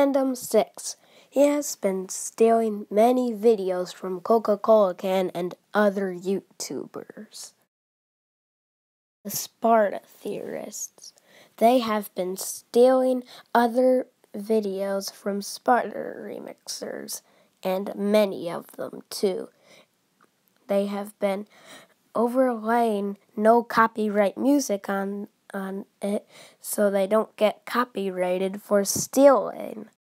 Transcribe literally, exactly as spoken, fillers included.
Random six. He has been stealing many videos from Coca-Cola Can and other YouTubers. The Sparta Theorists. They have been stealing other videos from Sparta remixers, and many of them too. They have been overlaying no copyright music on, on it so they don't get copyrighted for stealing.